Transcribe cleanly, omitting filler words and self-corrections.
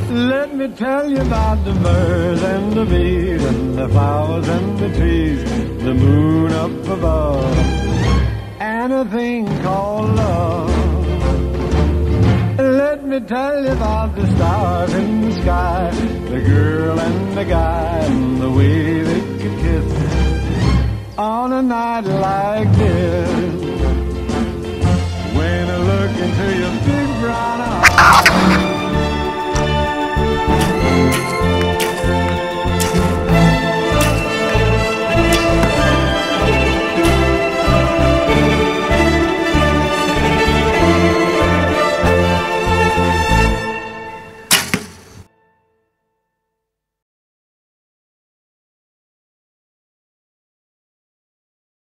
Let me tell you about the birds and the bees and the flowers and the trees, the moon up above, and a thing called love. Let me tell you about the stars in the sky, the girl and the guy, and the way they could kiss on a night like this. When I look into your big brown eyes.